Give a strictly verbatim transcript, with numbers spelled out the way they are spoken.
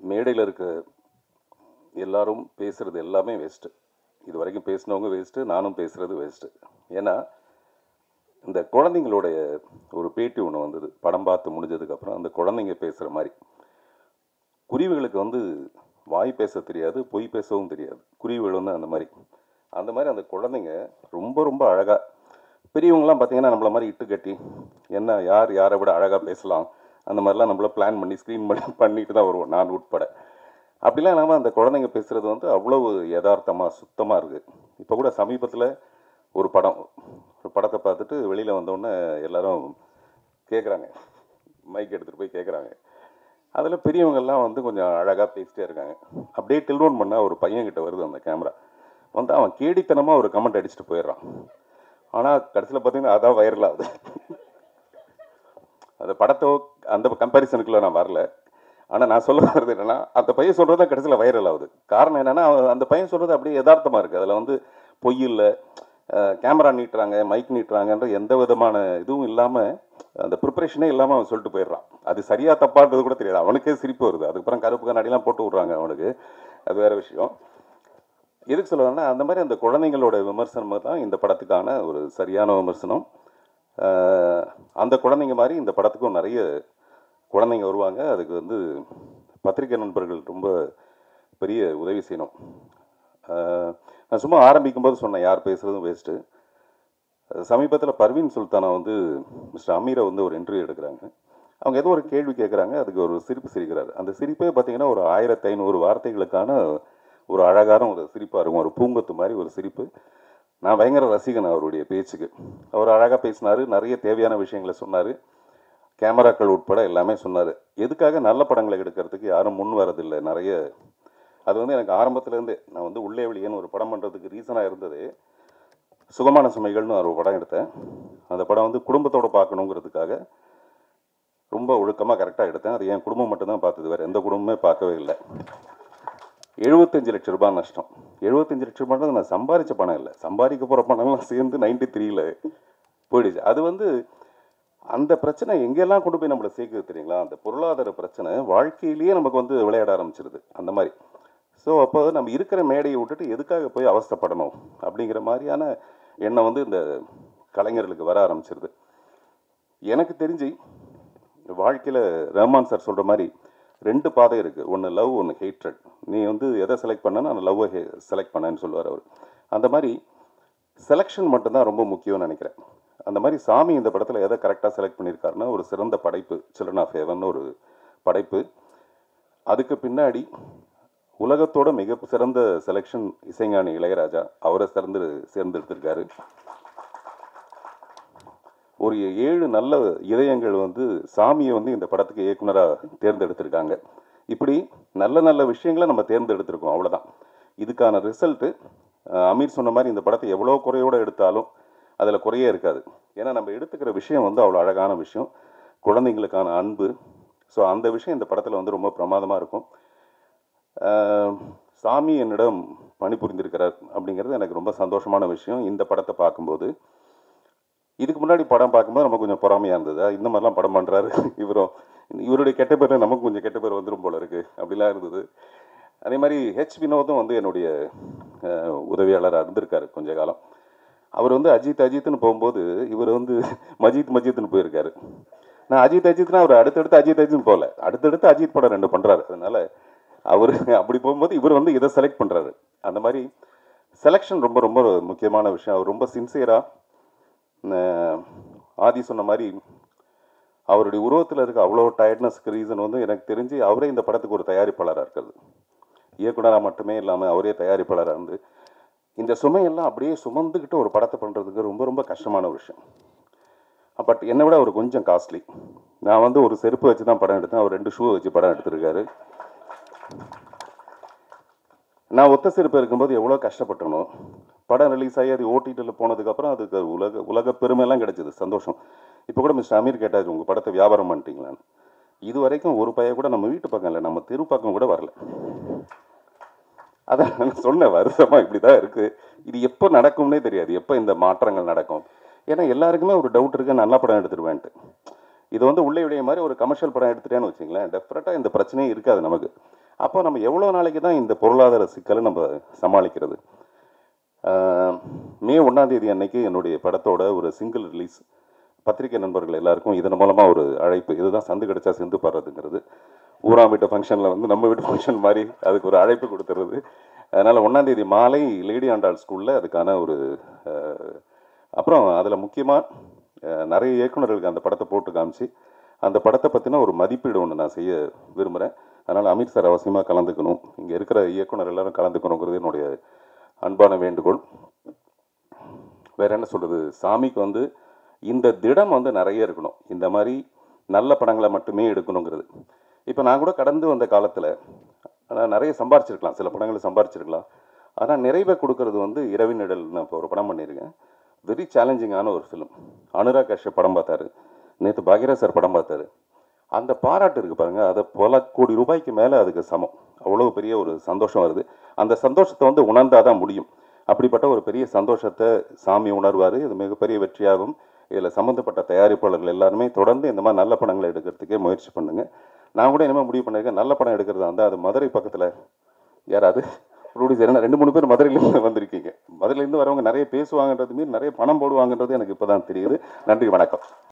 மேடையில் இருக்க எல்லாரும் பேசுகிறது எல்லாமே வேஸ்ட்டு. இது வரைக்கும் பேசினவங்க வேஸ்ட்டு, நானும் பேசுகிறது வேஸ்ட்டு. ஏன்னா இந்த குழந்தைங்களுடைய ஒரு பேட்டி ஒன்று வந்தது, படம் பார்த்து முடிஞ்சதுக்கப்புறம். அந்த குழந்தைங்க பேசுகிற மாதிரி, குருவிகளுக்கு வந்து வாய் பேச தெரியாது, பொய் பேசவும் தெரியாது. குருவிகள் வந்து அந்த மாதிரி அந்த மாதிரி அந்த குழந்தைங்க ரொம்ப ரொம்ப அழகாக, பெரியவங்களாம் பார்த்தீங்கன்னா நம்மள மாதிரி இட்டு கட்டி என்ன யார் யாரை விட அழகாக பேசலாம் அந்த மாதிரிலாம் நம்மள பிளான் பண்ணி ஸ்க்ரீன் பண்ணி பண்ணிட்டு தான் வருவோம், நான் உட்பட. அப்படிலாம் இல்லாமல் அந்த குழந்தைங்க பேசுகிறது வந்து அவ்வளவு யதார்த்தமாக சுத்தமாக இருக்குது. இப்போ கூட சமீபத்தில் ஒரு படம் ஒரு படத்தை பார்த்துட்டு வெளியில் வந்தோடனே எல்லாரும் கேட்குறாங்க, மைக் எடுத்துகிட்டு போய் கேட்குறாங்க. அதில் பெரியவங்கள்லாம் வந்து கொஞ்சம் அழகாக பேசிட்டே இருக்காங்க. அப்படியே டெலிஃபோன் பண்ணால் ஒரு பையன்கிட்ட வருது அந்த கேமரா வந்து, அவன் கேடித்தனமாக ஒரு கமெண்ட் அடிச்சுட்டு போயிடுறான். ஆனால் கடைசியில் பார்த்தீங்கன்னா அதான் வைரல் ஆகுது. அந்த படத்தோ அந்த கம்பேரிசனுக்குள்ளே நான் வரல. ஆனால் நான் சொல்ல வர்றது என்னென்னா, அந்த பையன் சொல்கிறது தான் கடைசியில் வைரல் ஆகுது. காரணம் என்னென்னா, அந்த பையன் சொல்கிறது அப்படியே யதார்த்தமாக இருக்குது. அதில் வந்து பொய் இல்லை, கேமரா நீட்டுறாங்க, மைக் நீட்டுறாங்கன்ற எந்த விதமான இதுவும் இல்லாமல், அந்த ப்ரிப்பரேஷனே இல்லாமல் அவன் சொல்லிட்டு போயிடுறான். அது சரியாக தப்பான்றது கூட தெரியாது, அவனுக்கே சிரிப்பு வருது. அதுக்கப்புறம் கருப்பு கண்ணாடிலாம் போட்டு விட்றாங்க அவனுக்கு, அது வேறு விஷயம். எதுக்கு சொல்லுவாங்கன்னா, அந்த மாதிரி அந்த குழந்தைங்களோட விமர்சனம் தான் இந்த படத்துக்கான ஒரு சரியான விமர்சனம். அந்த குழந்தைங்க மாதிரி இந்த படத்துக்கும் நிறைய குழந்தைங்க வருவாங்க. அதுக்கு வந்து பத்திரிகை நண்பர்கள் ரொம்ப பெரிய உதவி செய்யணும். நான் சும்மா ஆரம்பிக்கும்போது சொன்னேன், யார் பேசுகிறதும் வேஸ்ட்டு. சமீபத்தில் பர்வீன் சுல்தானா வந்து மிஸ்டர் அமீரை வந்து ஒரு இன்டர்வியூ எடுக்கிறாங்க. அவங்க ஏதோ ஒரு கேள்வி கேட்குறாங்க, அதுக்கு ஒரு சிரிப்பு சிரிக்கிறார். அந்த சிரிப்பே பார்த்தீங்கன்னா ஒரு ஆயிரத்தி ஐநூறு வார்த்தைகளுக்கான ஒரு அழகான ஒரு சிரிப்பாக இருக்கும், ஒரு பூங்கொத்து மாதிரி ஒரு சிரிப்பு. நான் பயங்கர ரசிகன் அவருடைய பேச்சுக்கு. அவர் அழகாக பேசினார், நிறைய தேவையான விஷயங்களை சொன்னார், கேமராக்கள் உட்பட எல்லாமே சொன்னார். எதுக்காக நல்ல படங்களை எடுக்கிறதுக்கு யாரும் முன் வரதில்லை நிறைய. அது வந்து எனக்கு ஆரம்பத்துலேருந்தே, நான் வந்து உள்ளே வெளியேன்னு ஒரு படம் பண்ணுறதுக்கு ரீசனாக இருந்தது. சுகமான சுமைகள்னு ஒரு படம் எடுத்தேன். அந்த படம் வந்து குடும்பத்தோடு பார்க்கணுங்கிறதுக்காக ரொம்ப ஒழுக்கமாக கரெக்டாக எடுத்தேன். அது என் குடும்பம் மட்டும்தான் பார்த்தது, வேறு எந்த குடும்பமே பார்க்கவே இல்லை. எழுபத்தஞ்சு லட்சம் ரூபாய் நஷ்டம். எழுபத்தஞ்சு லட்சம் ரூபாய் நான் சம்பாதிச்ச பணம் இல்லை, சம்பாதிக்க போகிற பணம்லாம் சேர்ந்து நைன்டி த்ரீல போயிடுச்சு. அது வந்து அந்த பிரச்சனை எங்கெல்லாம் கொண்டு போய் நம்மளை சேர்க்குது தெரியுங்களா? அந்த பொருளாதார பிரச்சனை வாழ்க்கையிலேயே நமக்கு வந்து விளையாட ஆரம்பிச்சிருது அந்த மாதிரி. ஸோ அப்போ நம்ம இருக்கிற மேடையை விட்டுட்டு எதுக்காக போய் அவஸ்தைப்படணும் அப்படிங்கிற மாதிரியான எண்ணம் வந்து இந்த கலைஞர்களுக்கு வர ஆரம்பிச்சிருது. எனக்கு தெரிஞ்சு வாழ்க்கையில் ரஹ்மான் சார் சொல்கிற மாதிரி ரெண்டு பாதை இருக்குது, ஒன்று லவ், ஒன்று ஹேட்ரட். நீ வந்து எதை செலக்ட் பண்ணனா நான் லவ்வை ஹே செலக்ட் பண்ணேன்னு சொல்லுவார் அவர். அந்த மாதிரி செலெக்ஷன் மட்டும்தான் ரொம்ப முக்கியம்னு நினைக்கிறேன். அந்த மாதிரி சாமி இந்த படத்தில் எதை கரெக்டாக செலக்ட் பண்ணியிருக்காருன்னா, ஒரு சிறந்த படைப்பு, சில்ட்ரன் ஆஃப் ஹெவன் ஒரு படைப்பு. அதுக்கு பின்னாடி உலகத்தோட மிக சிறந்த செலெக்ஷன் இசைஞானி இளையராஜா, அவரை சிறந்து சேர்ந்தெடுத்திருக்காரு. ஒரு ஏழு நல்ல இதயங்கள் வந்து சாமியை வந்து இந்த படத்துக்கு இயக்குனராக தேர்ந்தெடுத்திருக்காங்க. இப்படி நல்ல நல்ல விஷயங்களை நம்ம தேர்ந்தெடுத்திருக்கோம், அவ்வளோதான். இதுக்கான ரிசல்ட்டு அமீர் சொன்ன மாதிரி இந்த படத்தை எவ்வளோ குறையோடு எடுத்தாலும் அதில் குறையே இருக்காது. ஏன்னா நம்ம எடுத்துக்கிற விஷயம் வந்து அவ்வளோ அழகான விஷயம், குழந்தைங்களுக்கான அன்பு. ஸோ அந்த விஷயம் இந்த படத்தில் வந்து ரொம்ப பிரமாதமாக இருக்கும். சாமி என்னிடம் பணிபுரிந்திருக்கிறார் அப்படிங்கிறது எனக்கு ரொம்ப சந்தோஷமான விஷயம் இந்த படத்தை பார்க்கும்போது. இதுக்கு முன்னாடி படம் பார்க்கும்போது நமக்கு கொஞ்சம் பொறாமையாக இருந்தது, இந்த மாதிரிலாம் படம் பண்ணுறாரு இவரும், இவருடைய கெட்ட பேர் நமக்கு கொஞ்சம் கெட்ட பேர் வந்துடும் போல இருக்குது அப்படிலாம் இருந்தது. அதே மாதிரி ஹெச் வினோதும் வந்து என்னுடைய உதவியாளராக இருந்திருக்காரு கொஞ்ச காலம். அவர் வந்து அஜித் அஜித்னு போகும்போது இவர் வந்து மஜித் மஜித்னு போயிருக்காரு. நான் அஜித் அஜித்னா அவர் அடுத்தடுத்து அஜித் அஜித்னு போகல, அடுத்தடுத்து அஜித் படம் ரெண்டு பண்ணுறாரு. அதனால் அவர் அப்படி போகும்போது இவர் வந்து இதை செலக்ட் பண்ணுறாரு. அந்த மாதிரி செலெக்ஷன் ரொம்ப ரொம்ப முக்கியமான விஷயம். அவர் ரொம்ப சின்சியராக, ஆதி சொன்ன மாதிரி அவருடைய உருவத்தில் இருக்க அவ்வளோ டயர்ட்னஸ்க்கு ரீசன் வந்து எனக்கு தெரிஞ்சு அவரே இந்த படத்துக்கு ஒரு தயாரிப்பாளராக இருக்கிறது. இயக்குனராக மட்டுமே இல்லாமல் அவரே தயாரிப்பாளராக இருந்து இந்த சுமையெல்லாம் அப்படியே சுமந்துக்கிட்டு ஒரு படத்தை பண்ணுறதுக்கு ரொம்ப ரொம்ப கஷ்டமான விஷயம். பட் என்னை விட அவர் கொஞ்சம் காஸ்ட்லி. நான் வந்து ஒரு செருப்பு வச்சு தான் படம் எடுத்தேன், அவர் ரெண்டு ஷூ வச்சு படம் எடுத்திருக்காரு. நான் ஒத்த செருப்பு இருக்கும்போது எவ்வளோ கஷ்டப்பட்டணும். படம் ரிலீஸ் ஆகி அது ஓடிடியில் போனதுக்கப்புறம் அதுக்கு உலக உலக பெருமையெல்லாம் கிடைச்சிது, சந்தோஷம். இப்போ கூட மிஸ்டர் அமீர் கேட்டார், உங்கள் படத்தை வியாபாரம் பண்ணிட்டீங்களான்னு. இது வரைக்கும் ஒரு பையன் கூட நம்ம வீட்டு பக்கம் இல்லை, நம்ம தெரு பக்கம் கூட வரல. அதான் நான் சொன்னேன், வருஷமாக இப்படி தான் இருக்குது. இது எப்போ நடக்கும்னே தெரியாது, எப்போ இந்த மாற்றங்கள் நடக்கும். ஏன்னா எல்லாருக்குமே ஒரு டவுட் இருக்குது, நல்லா படம் எடுத்துருவேன்ட்டு. இது வந்து உள்ளே விடைய மாதிரி ஒரு கமர்ஷியல் படம் எடுத்துட்டேன்னு வச்சிங்களேன், டெஃபினட்டாக இந்த பிரச்சனையே இருக்காது நமக்கு. அப்போ நம்ம எவ்வளோ நாளைக்கு தான் இந்த பொருளாதார சிக்கலை நம்ம சமாளிக்கிறது? மே ஒன்றாம் தேதி அன்னைக்கு என்னுடைய படத்தோட ஒரு சிங்கிள் ரிலீஸ். பத்திரிகை நண்பர்கள் எல்லாருக்கும் இதன் மூலமாக ஒரு அழைப்பு. இதுதான் சந்து கிடைச்சா சிந்து பாடுறதுங்கிறது. ஊராம் வீட்டு ஃபங்க்ஷனில் வந்து நம்ம வீட்டு ஃபங்க்ஷன் மாதிரி அதுக்கு ஒரு அழைப்பு கொடுத்துறது. அதனால் ஒன்றாம் தேதி மாலை லேடி ஆண்டாள் ஸ்கூலில் அதுக்கான ஒரு அப்புறம் அதில் முக்கியமாக நிறைய இயக்குநர்களுக்கு அந்த படத்தை போட்டு காமிச்சு அந்த படத்தை பற்றின ஒரு மதிப்பீடு ஒன்று நான் செய்ய விரும்புகிறேன். அதனால் அமீர் சார் அவசியமாக கலந்துக்கணும், இங்கே இருக்கிற இயக்குனர் எல்லாரும் கலந்துக்கணுங்கிறது என்னுடைய அன்பான வேண்டுகோள். வேறு என்ன சொல்கிறது, சாமிக்கு வந்து இந்த திடம் வந்து நிறைய இருக்கணும். இந்த மாதிரி நல்ல படங்களை மட்டுமே எடுக்கணுங்கிறது. இப்போ நான் கூட கடந்து வந்த காலத்தில் நான் நிறைய சம்பாரிச்சிருக்கலாம், சில படங்களை சம்பாரிச்சிருக்கலாம். ஆனால் நிறைவை கொடுக்கறது வந்து இரவின் நிழல். நான் இப்போ ஒரு படம் பண்ணியிருக்கேன், வெரி சேலஞ்சிங்கான ஒரு ஃபிலிம். அனுராக் கஷ்யப் படம் பார்த்தாரு, நேற்று பாக்யராஜ் சார் படம் பார்த்தாரு. அந்த பாராட்டு இருக்குது பாருங்கள், அதை பல கோடி ரூபாய்க்கு மேலே அதுக்கு சமம். அவ்வளோ பெரிய ஒரு சந்தோஷம் வருது. அந்த சந்தோஷத்தை வந்து உணர்ந்தால் தான் முடியும். அப்படிப்பட்ட ஒரு பெரிய சந்தோஷத்தை சாமி உணர்வார். இது மிகப்பெரிய வெற்றியாகும். இதில் சம்மந்தப்பட்ட தயாரிப்பாளர்கள் எல்லாருமே தொடர்ந்து இந்த மாதிரி நல்ல படங்களை எடுக்கிறதுக்கே முயற்சி பண்ணுங்கள். நான் கூட இனிமேல் முடிவு பண்ணியிருக்கேன், நல்ல படம் எடுக்கிறதா இருந்தால் அது மதுரை பக்கத்தில் யாராவது ப்ரொடியூசர், ஏன்னா ரெண்டு மூணு பேர் மதுரையிலேருந்து வந்திருக்கீங்க. மதுரையிலேருந்து வரவங்க நிறைய பேசுவாங்கன்றது மீறி நிறைய பணம் போடுவாங்கன்றது எனக்கு இப்போ தான் தெரியுது. நன்றி, வணக்கம்.